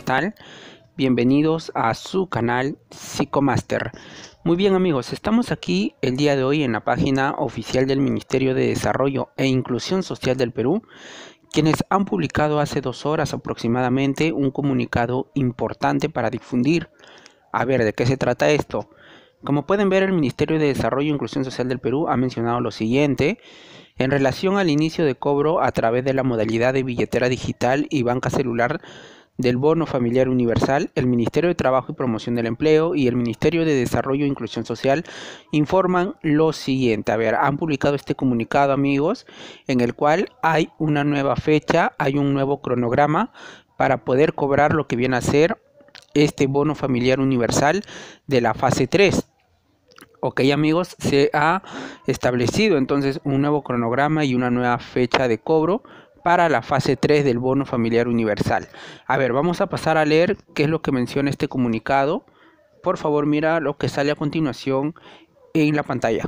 tal? Bienvenidos a su canal Psicomaster. Muy bien amigos, estamos aquí el día de hoy en la página oficial del Ministerio de Desarrollo e Inclusión Social del Perú, quienes han publicado hace 2 horas aproximadamente un comunicado importante para difundir. A ver, ¿de qué se trata esto? Como pueden ver, el Ministerio de Desarrollo e Inclusión Social del Perú ha mencionado lo siguiente: en relación al inicio de cobro a través de la modalidad de billetera digital y banca celular del Bono Familiar Universal, el Ministerio de Trabajo y Promoción del Empleo y el Ministerio de Desarrollo e Inclusión Social informan lo siguiente. A ver, han publicado este comunicado, amigos, en el cual hay una nueva fecha, hay un nuevo cronograma para poder cobrar lo que viene a ser este Bono Familiar Universal de la fase 3. Ok amigos, se ha establecido entonces un nuevo cronograma y una nueva fecha de cobro para la fase 3 del Bono Familiar Universal. A ver, vamos a pasar a leer qué es lo que menciona este comunicado. Por favor, mira lo que sale a continuación en la pantalla.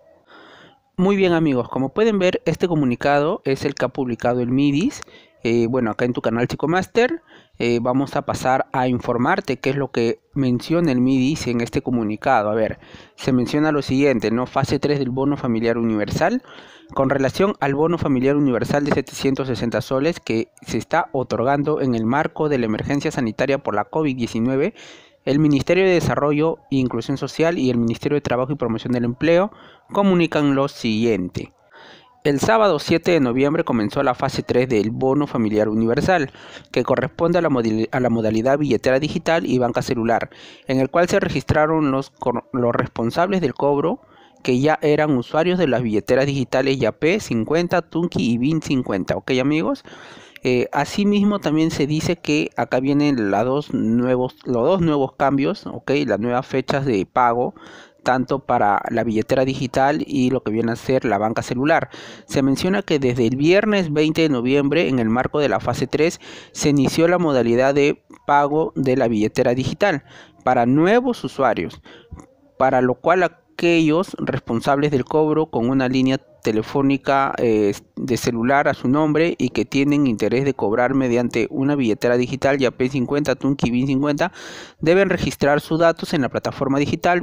Muy bien amigos, como pueden ver, este comunicado es el que ha publicado el MIDIS. Bueno, acá en tu canal Psicomaster vamos a pasar a informarte qué es lo que menciona el MIDIS en este comunicado. A ver, se menciona lo siguiente, ¿no? Fase 3 del Bono Familiar Universal. Con relación al Bono Familiar Universal de 760 soles que se está otorgando en el marco de la emergencia sanitaria por la COVID-19, el Ministerio de Desarrollo e Inclusión Social y el Ministerio de Trabajo y Promoción del Empleo comunican lo siguiente. El sábado 7 de noviembre comenzó la fase 3 del Bono Familiar Universal, que corresponde a la modalidad billetera digital y banca celular, en el cual se registraron los responsables del cobro que ya eran usuarios de las billeteras digitales Yape 50, Tunki y BIN 50. Ok amigos, asimismo también se dice que acá vienen los dos nuevos cambios, ok, las nuevas fechas de pago tanto para la billetera digital y lo que viene a ser la banca celular. Se menciona que desde el viernes 20 de noviembre, en el marco de la fase 3, se inició la modalidad de pago de la billetera digital para nuevos usuarios, para lo cual aquellos responsables del cobro con una línea telefónica de celular a su nombre y que tienen interés de cobrar mediante una billetera digital Yape 50, Tunki, BIN 50 deben registrar sus datos en la plataforma digital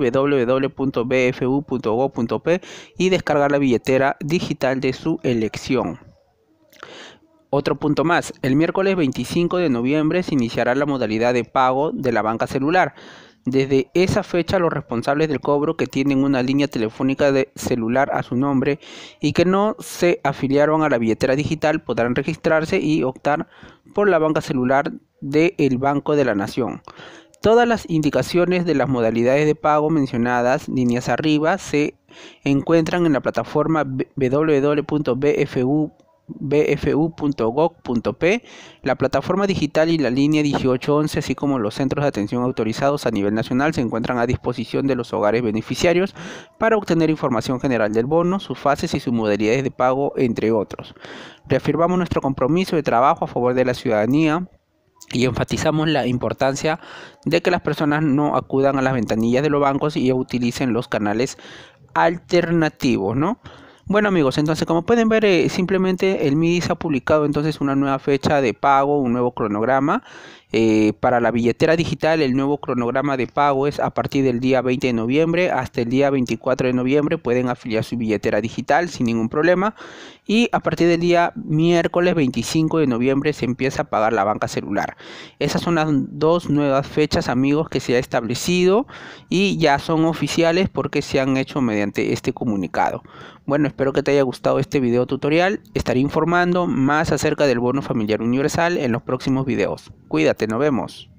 www.bfu.gov.p y descargar la billetera digital de su elección. Otro punto más, el miércoles 25 de noviembre se iniciará la modalidad de pago de la banca celular. Desde esa fecha, los responsables del cobro que tienen una línea telefónica de celular a su nombre y que no se afiliaron a la billetera digital podrán registrarse y optar por la banca celular del Banco de la Nación. Todas las indicaciones de las modalidades de pago mencionadas, líneas arriba, se encuentran en la plataforma www.bfu.gov.p, la plataforma digital y la línea 1811, así como los centros de atención autorizados a nivel nacional, se encuentran a disposición de los hogares beneficiarios para obtener información general del bono, sus fases y sus modalidades de pago, entre otros. Reafirmamos nuestro compromiso de trabajo a favor de la ciudadanía y enfatizamos la importancia de que las personas no acudan a las ventanillas de los bancos y utilicen los canales alternativos, ¿no? Bueno amigos, entonces como pueden ver, simplemente el MIDIS ha publicado entonces una nueva fecha de pago, un nuevo cronograma. Para la billetera digital, el nuevo cronograma de pago es a partir del día 20 de noviembre hasta el día 24 de noviembre. Pueden afiliar su billetera digital sin ningún problema. Y a partir del día miércoles 25 de noviembre se empieza a pagar la banca celular. Esas son las dos nuevas fechas, amigos, que se ha establecido y ya son oficiales porque se han hecho mediante este comunicado. Bueno, espero que te haya gustado este video tutorial. Estaré informando más acerca del Bono Familiar Universal en los próximos videos. Cuídate, nos vemos.